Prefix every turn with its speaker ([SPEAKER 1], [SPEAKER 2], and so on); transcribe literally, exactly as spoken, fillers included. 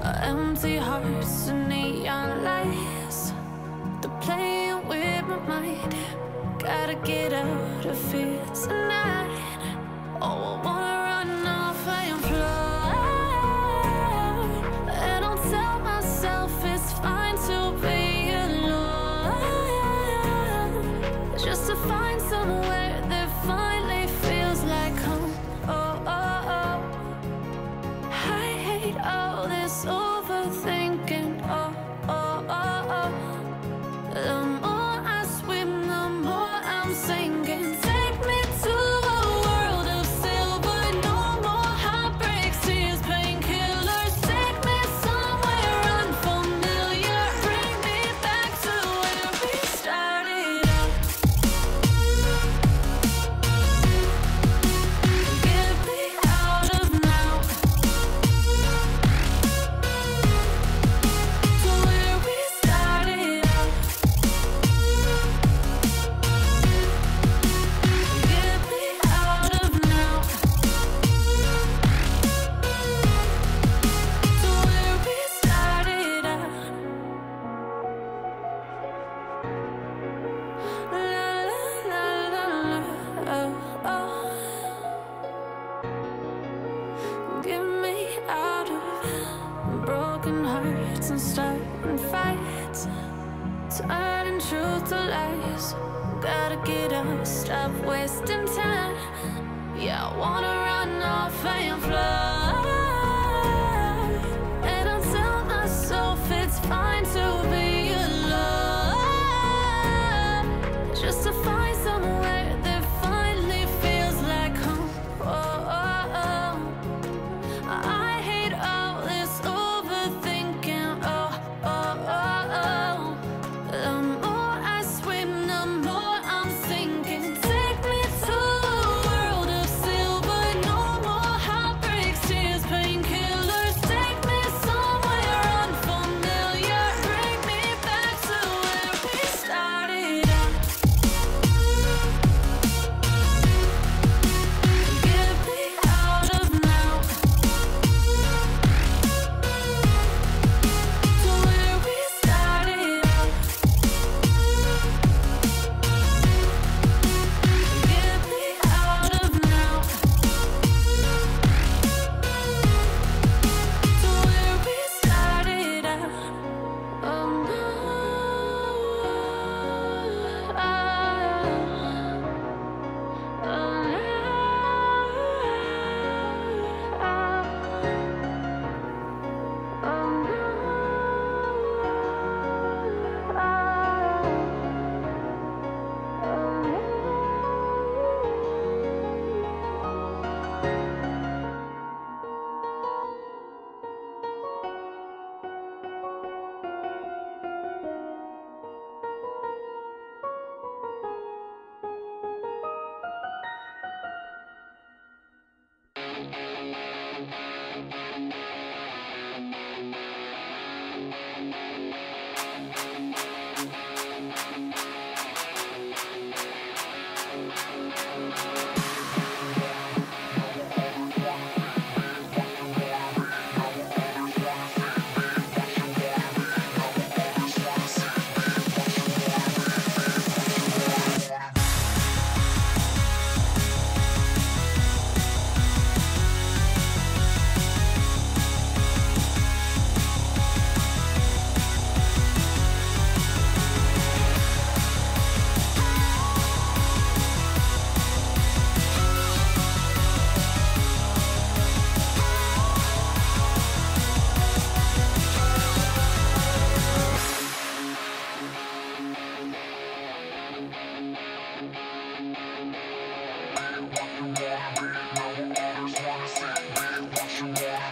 [SPEAKER 1] Empty hearts and neon lights, they're playing with my mind. Gotta get out of here tonight. Oh, I wanna run off and fly, and I'll tell myself it's fine to be alone, just to find somewhere that finally feels like home. Oh, oh, oh. I hate all this overthinking. Oh, oh, oh, oh. The more I swim, the more I'm sinking. Take me to a world of silver. No more heartbreaks, tears, painkillers. Take me somewhere unfamiliar. Bring me back to where we started out. Get me out of now, to where we started out. Get me out of now, to where we started out. La la la la la, oh, oh. Get me out of broken hearts and starting fights, turning truth to lies. Gotta get up, stop wasting time. Yeah, I wanna run off and fly, and I'll tell myself it's fine to be alone, just to find somewhere that finally feels like home. Oh, oh, oh. I hate all this overthinking. Oh, oh, oh, oh. The more I swim, the more I'm sinking. Take me to a world of silver. No more heartbreaks, tears, painkillers. Take me somewhere unfamiliar. Bring me back to where we started out. Get me out of now, to where we started out. Get me out of now, to where we started out. Oh no, oh, oh no, oh no,
[SPEAKER 2] What you wanna be, no others wanna see me. What you wanna